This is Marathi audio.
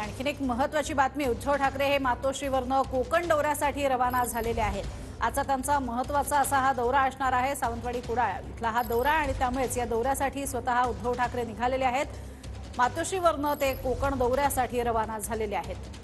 आणखीन एक महत्त्वाची बातमी, उद्धव ठाकरे हे मातोश्रीवरनं कोकण दौऱ्यासाठी रवाना झालेले आहेत। आजचा त्यांचा महत्त्वाचा असा हा दौरा असणार आहे। सावंतवाडी कुडाळ इथला हा दौरा आणि त्यामुळेच या दौऱ्यासाठी स्वतः उद्धव ठाकरे निघालेले आहेत। मातोश्रीवरनं ते कोकण दौऱ्यासाठी रवाना झालेले आहेत।